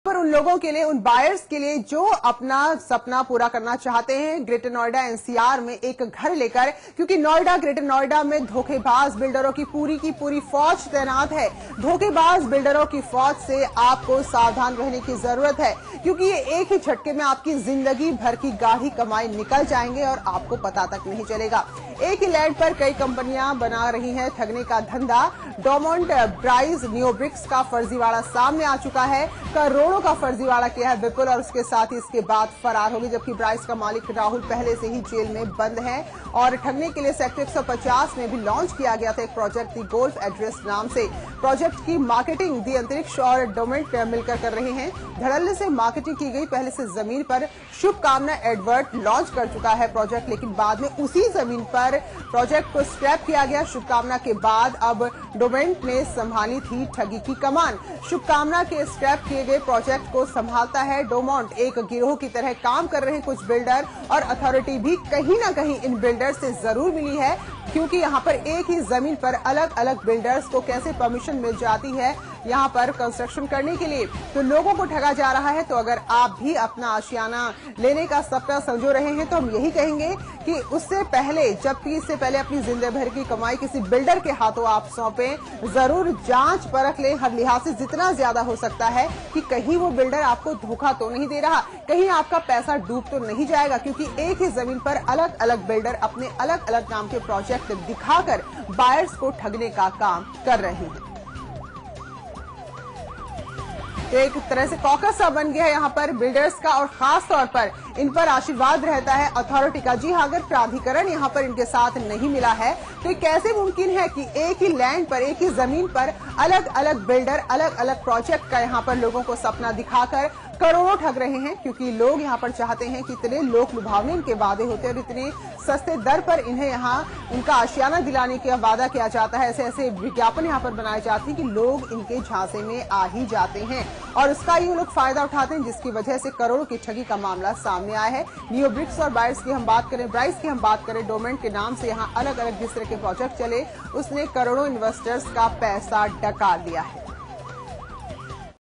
पर उन लोगों के लिए, उन बायर्स के लिए जो अपना सपना पूरा करना चाहते हैं ग्रेटर नोएडा एनसीआर में एक घर लेकर, क्योंकि नोएडा, ग्रेटर नोएडा में धोखेबाज बिल्डरों की पूरी फौज तैनात है। धोखेबाज बिल्डरों की फौज से आपको सावधान रहने की जरूरत है, क्योंकि ये एक ही झटके में आपकी जिंदगी भर की गाढ़ी कमाई निकल जाएंगे और आपको पता तक नहीं चलेगा। एक ही लैंड पर कई कंपनियां बना रही हैं ठगने का धंधा। डोमोंट ब्राइज नियोब्रिक्स का फर्जीवाड़ा सामने आ चुका है। करोड़ों का फर्जीवाड़ा किया है विपुल और उसके साथ ही इसके बाद फरार हो गई, जबकि ब्राइज का मालिक राहुल पहले से ही जेल में बंद है। और ठगने के लिए सेक्टर 150 में भी लॉन्च किया गया था एक प्रोजेक्ट दी गोल्फ एड्रेस नाम से। प्रोजेक्ट की मार्केटिंग दी अंतरिक्ष और डोमेंट मिलकर कर रहे हैं। धड़ल्ले से मार्केटिंग की गई। पहले से जमीन पर शुभकामना एडवर्ट लॉन्च कर चुका है प्रोजेक्ट, लेकिन बाद में उसी जमीन पर प्रोजेक्ट को स्क्रैप किया गया। शुभकामना के बाद अब डोमेंट ने संभाली थी ठगी की कमान। शुभकामना के स्क्रैप किए गए प्रोजेक्ट को संभालता है डोमोंट। एक गिरोह की तरह काम कर रहे हैं कुछ बिल्डर, और अथॉरिटी भी कहीं ना कहीं इन बिल्डर से जरूर मिली है, क्योंकि यहाँ पर एक ही जमीन पर अलग अलग बिल्डर्स को कैसे परमिशन मिल जाती है यहाँ पर कंस्ट्रक्शन करने के लिए। तो लोगों को ठगा जा रहा है। तो अगर आप भी अपना आशियाना लेने का सपना संजो रहे हैं तो हम यही कहेंगे कि उससे पहले, जबकि इससे पहले अपनी जिंदगी भर की कमाई किसी बिल्डर के हाथों आप सौंपें, जरूर जांच परख लें हर लिहाज से जितना ज्यादा हो सकता है कि कहीं वो बिल्डर आपको धोखा तो नहीं दे रहा, कहीं आपका पैसा डूब तो नहीं जाएगा, क्योंकि एक ही जमीन पर अलग अलग बिल्डर अपने अलग अलग नाम के प्रोजेक्ट दिखाकर बायर्स को ठगने का काम कर रहे हैं। तो एक तरह से कॉकस सा बन गया है यहाँ पर बिल्डर्स का, और खास तौर पर इन पर आशीर्वाद रहता है अथॉरिटी का। जी हाँ, अगर प्राधिकरण यहाँ पर इनके साथ नहीं मिला है तो कैसे मुमकिन है कि एक ही लैंड पर, एक ही जमीन पर अलग अलग बिल्डर अलग अलग प्रोजेक्ट का यहाँ पर लोगों को सपना दिखाकर करोड़ों ठग रहे हैं। क्योंकि लोग यहाँ पर चाहते हैं कि इतने लोक लुभावने इनके वादे होते हैं और इतने सस्ते दर पर इन्हें यहाँ उनका आशियाना दिलाने का वादा किया जाता है। ऐसे ऐसे विज्ञापन यहाँ पर बनाए जाते हैं कि लोग इनके झांसे में आ ही जाते हैं और उसका ये लोग फायदा उठाते हैं, जिसकी वजह से करोड़ों की ठगी का मामला सामने आया है। नियोब्रिक्स और बायर्स की हम बात करें, ब्राइज की हम बात करें, डोमेंट के नाम से यहाँ अलग अलग जिस तरह के प्रोजेक्ट चले, उसने करोड़ों इन्वेस्टर्स का पैसा डका लिया है।